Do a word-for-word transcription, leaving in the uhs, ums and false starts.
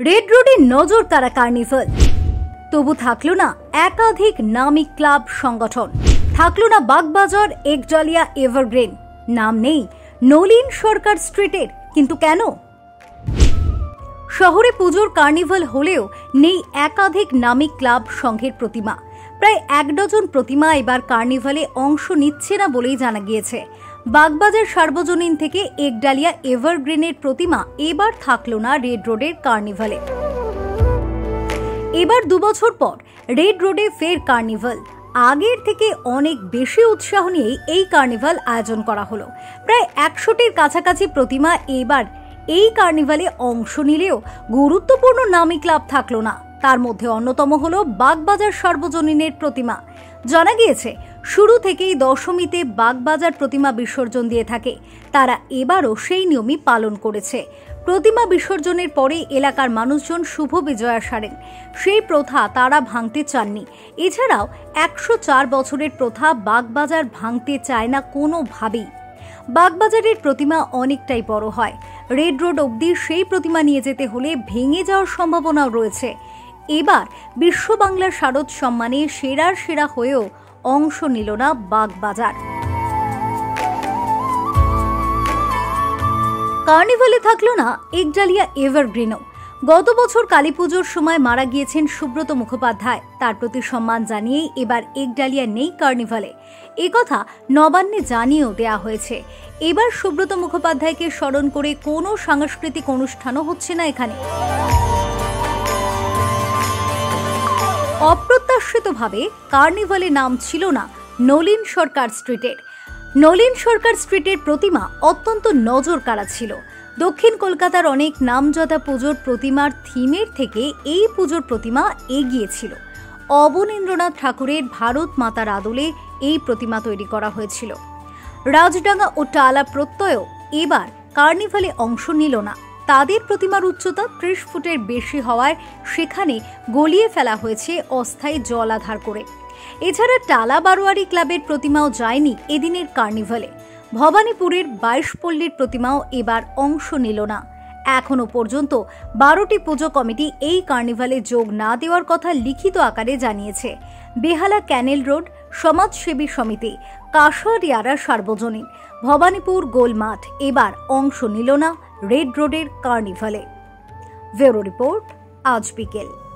Red রোডে নজর কাড়া কার্নিভাল, তবু থাকলো না একাধিক নামী ক্লাব সংগঠন, থাকলো না বাগবাজার একজালিয়া এভারগ্রিন, নাম নেই নলিন সরকার স্ট্রিটের। কিন্তু কেন? শহরে পুজোর কার্নিভাল হলেও নেই একাধিক নামী ক্লাব সংঘের প্রতিমা। প্রায় এক ডজন প্রতিমা এবার কার্নিভালে অংশ নিচ্ছে না বলেই জানা গিয়েছে। বাগবাজার সার্বজনীন থেকে একডালিয়া এভারগ্রিনের প্রতিমা এবার থাকলো না রেড রোডের কার্নিভালে। এবার দুবছর পর রেড রোডে ফের কার্নিভাল। আগের থেকে অনেক বেশি উৎসাহ নিয়ে এই কার্নিভাল আয়োজন করা হলো। প্রায় একশোটির কাছাকাছি প্রতিমা এবার এই কার্নিভালে অংশ নিলেও গুরুত্বপূর্ণ নামী ক্লাব থাকলো না। তার মধ্যে অন্যতম হলো বাগবাজার সার্বজনীনের প্রতিমা। জানা গিয়েছে শুরু থেকেই দশমীতে বাগবাজার প্রতিমা বিসর্জন দিয়ে থাকে। তারা এবারও সেই নিয়মই পালন করেছে। প্রতিমা বিসর্জনের পরে এলাকার মানুষজন শুভ বিজয়া সারেন। সেই প্রথা তারা ভাঙতে চাননি। এছাড়াও একশো চার বছরের প্রথা বাগবাজার ভাঙতে চায় না কোনোভাবেই। বাগবাজারের প্রতিমা অনেকটাই বড় হয়। রেড রোড অবধি সেই প্রতিমা নিয়ে যেতে হলে ভেঙে যাওয়ার সম্ভাবনাও রয়েছে। এবার বিশ্ব বাংলা শারদ সম্মানে সেরার সেরা হয়েও অংশ নিল না বাগবাজার। কার্নিভালে থাকলো না একডালিয়া এভারগ্রিনও। গত বছর কালী পুজোর সময় মারা গিয়েছেন সুব্রত মুখোপাধ্যায়। তার প্রতি সম্মান জানিয়েই এবার একডালিয়া নেই কার্নিভালে। একথা নবান্নে জানিয়েও দেয়া হয়েছে। এবার সুব্রত মুখোপাধ্যায়কে স্মরণ করে কোনো সাংস্কৃতিক অনুষ্ঠানও হচ্ছে না এখানে। অপ্রত্যাশিতভাবে কার্নিভালে নাম ছিল না নলিন সরকার স্ট্রিটের। নলিন সরকার স্ট্রিটের প্রতিমা অত্যন্ত নজর কাড়া ছিল। দক্ষিণ কলকাতার অনেক নামজাদা পুজোর প্রতিমার থিমের থেকে এই পুজোর প্রতিমা এগিয়েছিল। অবনীন্দ্রনাথ ঠাকুরের ভারত মাতার আদলে এই প্রতিমা তৈরি করা হয়েছিল। রাজডাঙ্গা ও টালা প্রত্যয়ও এবার কার্নিভালে অংশ নিল না। তাদের প্রতিমার উচ্চতা ত্রিশ ফুটের বেশি হওয়ায় সেখানে গলিয়ে ফেলা হয়েছে অস্থায়ী জলাধার করে। এছাড়া টালা বারোয়ারি ক্লাবের প্রতিমাও যায়নি এদিনের কার্নিভালে। ভবানীপুরের বাইশ পল্লীর প্রতিমাও এবার অংশ নিল না। এখনো পর্যন্ত বারোটি পুজো কমিটি এই কার্নিভালে যোগ না দেওয়ার কথা লিখিত আকারে জানিয়েছে। বেহালা ক্যানেল রোড সমাজসেবী সমিতি, কাশারিয়ারা সার্বজনীন, ভবানীপুর গোলমাঠ এবার অংশ নিল না রেড রোডের কার্নিভালে। ব্যুরো রিপোর্ট, আজ বিকেল।